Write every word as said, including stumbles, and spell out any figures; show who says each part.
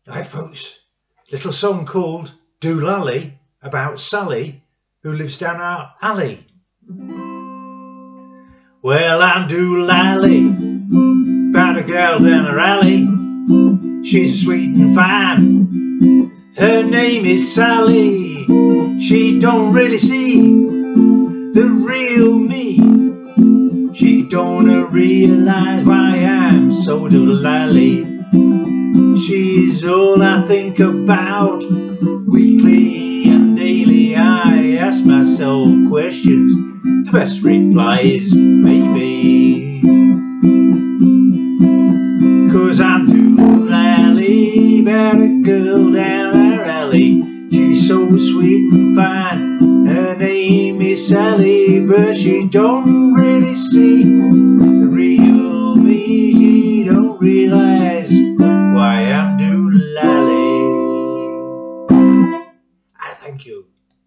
Speaker 1: Right folks, little song called Doolally about Sally who lives down our alley. Well, I'm Doolally, about a girl down our alley. She's sweet and fine, her name is Sally. She don't really see the real me. She don't realise why I'm so doolally. She's all I think about weekly and daily. I ask myself questions, the best reply is maybe. Cause I'm doolally, about a girl down our alley. She's so sweet and fine, her name is Sally, but she don't really see the real me. She don't realise why I'm doolally. I thank you.